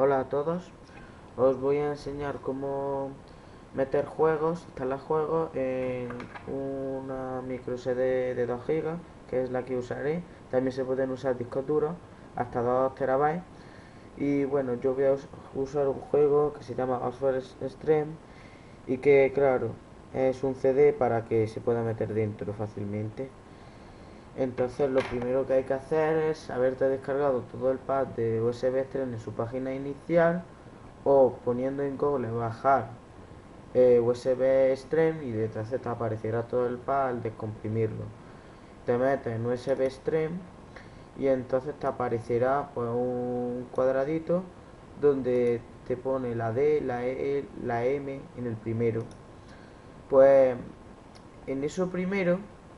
Hola a todos, os voy a enseñar cómo meter juegos, instalar juegos en una micro SD de 2 GB, que es la que usaré. También se pueden usar discos duros hasta 2 terabytes. Y bueno, yo voy a usar un juego que se llama Oxford Stream y que claro, es un CD para que se pueda meter dentro fácilmente. Entonces lo primero que hay que hacer es haberte descargado todo el pack de USB Stream en su página inicial, o poniendo en Google bajar USB Stream, y detrás te aparecerá todo el pack al descomprimirlo. Te metes en USB Stream y entonces te aparecerá pues un cuadradito donde te pone la D, la E, la M en el primero. Pues en eso primero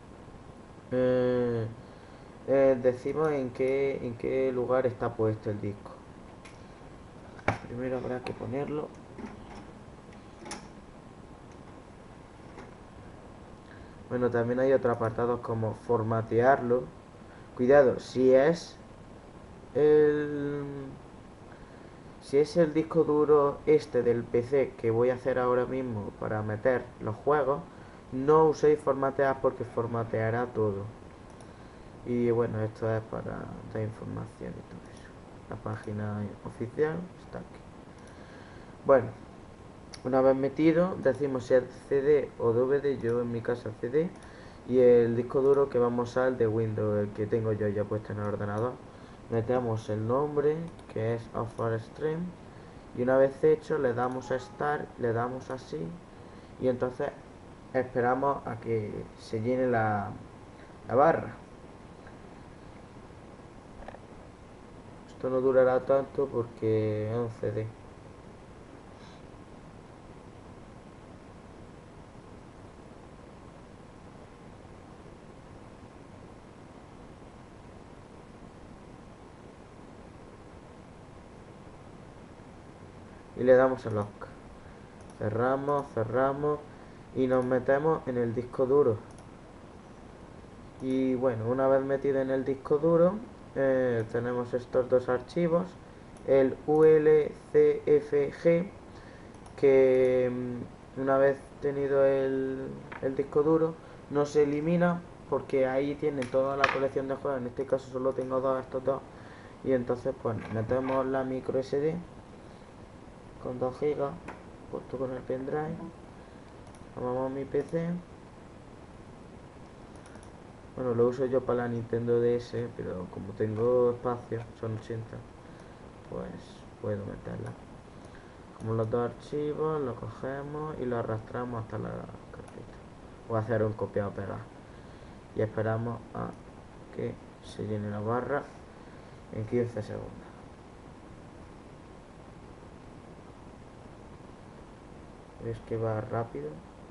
eh, decimos en qué lugar está puesto el disco. Primero habrá que ponerlo. Bueno, también hay otros apartados como formatearlo. Cuidado, el si es el disco duro este del PC que voy a hacer ahora mismo para meter los juegos, no uséis formatear porque formateará todo. Y bueno, esto es para dar información y todo eso. La página oficial está aquí. Bueno, una vez metido, decimos si es CD o DVD, yo en mi caso CD, y el disco duro que vamos a usar de Windows, el que tengo yo ya puesto en el ordenador. Metemos el nombre, que es Offer Stream, y una vez hecho le damos a Start, le damos así, y entonces esperamos a que se llene la barra. Esto no durará tanto porque es un CD. Y le damos a Lock. Cerramos, cerramos y nos metemos en el disco duro. Y bueno, una vez metido en el disco duro, tenemos estos dos archivos, el ULCFG, que una vez tenido el disco duro, no se elimina porque ahí tiene toda la colección de juegos. En este caso solo tengo estos dos, y entonces pues metemos la micro SD con 2 GB puesto con el pendrive. Tomamos mi PC. Bueno, lo uso yo para la Nintendo DS, pero como tengo espacio, son 80, pues puedo meterla. Como los dos archivos, lo cogemos y lo arrastramos hasta la carpeta. Voy a hacer un copiado-pegado. Y esperamos a que se llene la barra en 15 segundos. ¿Ves que va rápido?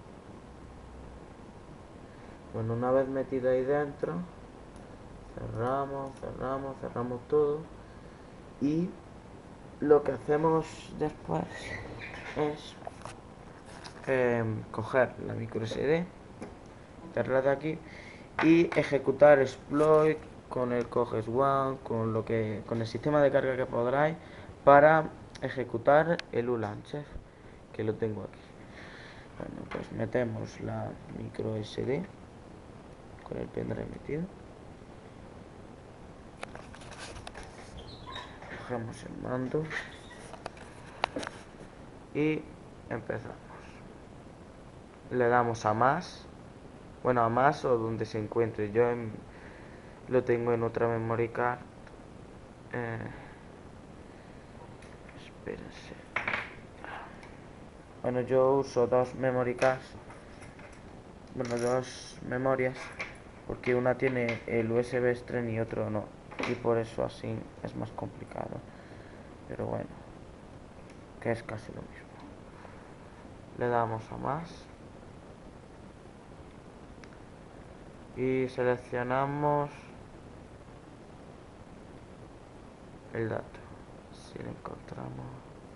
Bueno, una vez metido ahí dentro, cerramos, cerramos, cerramos todo. Y lo que hacemos después es coger la micro SD, meterla de aquí y ejecutar exploit con el coges one, con el sistema de carga que podráis, para ejecutar el ULauncher, que lo tengo aquí. Bueno, pues metemos la micro SD con el pendrive metido, cogemos el mando y empezamos. Le damos a más, bueno, a más o donde se encuentre. Lo tengo en otra memory card. Espérense. Bueno, yo uso dos memory cards, bueno, dos memorias, porque una tiene el USB Stream y otro no, y por eso así es más complicado, pero bueno, que es casi lo mismo. Le damos a más y seleccionamos el dato. Si lo encontramos,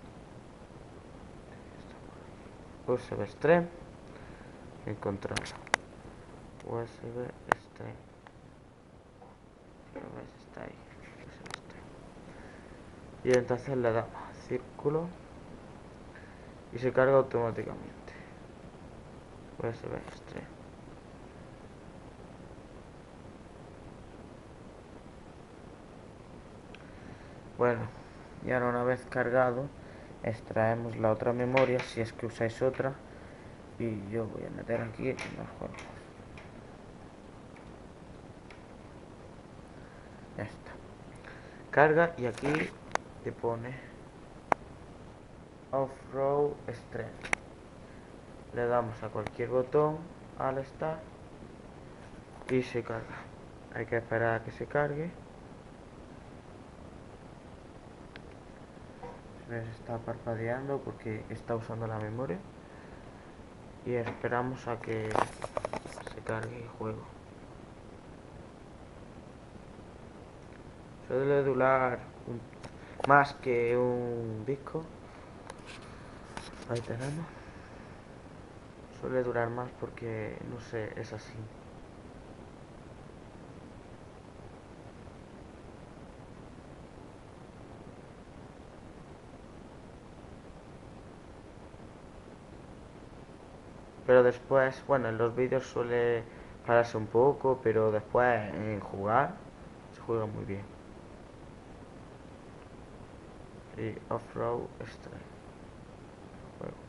USB Stream, encontramos USB Stream, lo ves, está ahí, USB Stream. Y entonces le damos círculo y se carga automáticamente. USB extremo. Bueno, y ahora una vez cargado, extraemos la otra memoria si es que usáis otra. Y yo voy a meter aquí los juegos. Ya está. Carga y aquí te pone Off-Road Strength. Le damos a cualquier botón al estar y se carga. Hay que esperar a que se cargue. ¿Ves? Está parpadeando porque está usando la memoria. Y esperamos a que se cargue el juego. Suele durar más que un disco. Ahí tenemos. Suele durar más porque, no sé, es así. Pero después, bueno, en los vídeos suele pararse un poco, pero después en jugar se juega muy bien. Y Off-Road Strike. Juego.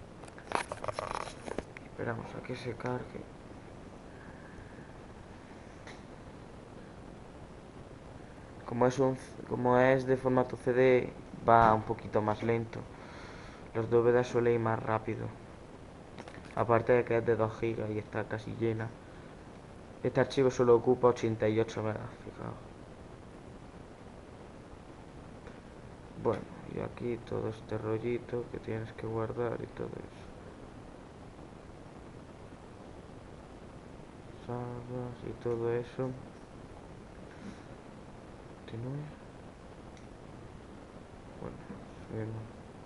Esperamos a que se cargue. Como es de formato CD, va un poquito más lento. Los DVD suelen ir más rápido. Aparte de que es de 2 GB y está casi llena. Este archivo solo ocupa 88 megas, fijaos. Bueno, y aquí todo este rollito que tienes que guardar y todo eso. Salvas y todo eso. Continúe. Bueno, subimos.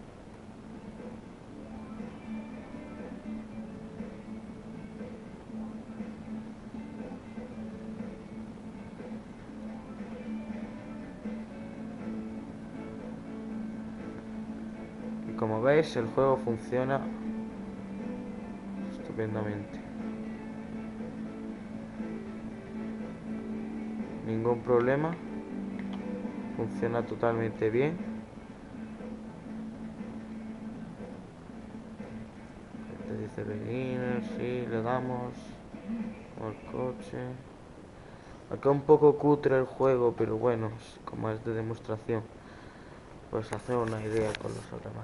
Y como veis, el juego funciona estupendamente. Ningún problema. Funciona totalmente bien. Te dice beginner, sí, le damos al coche. Acá un poco cutre el juego, pero bueno, como es de demostración, pues hacer una idea con los demás.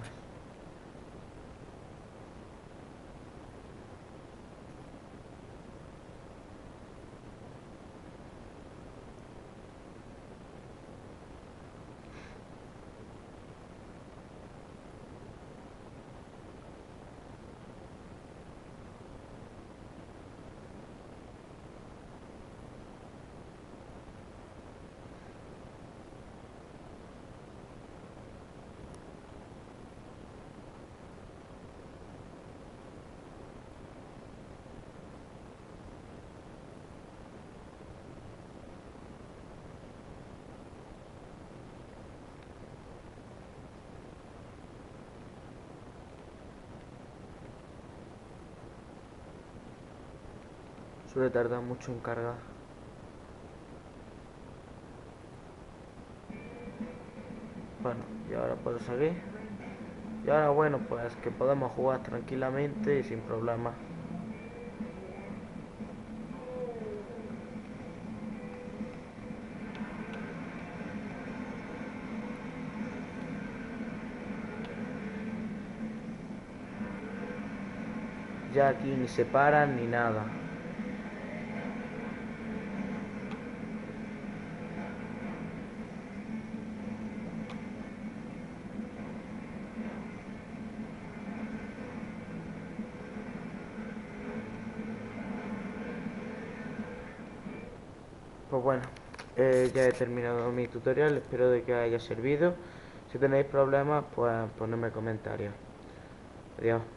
Suele tardar mucho en cargar. Bueno, y ahora puedo seguir. Y ahora bueno, pues que podemos jugar tranquilamente y sin problema. Ya aquí ni se paran ni nada. Pues bueno, ya he terminado mi tutorial, espero de que haya servido. Si tenéis problemas, pues ponedme comentarios. Adiós.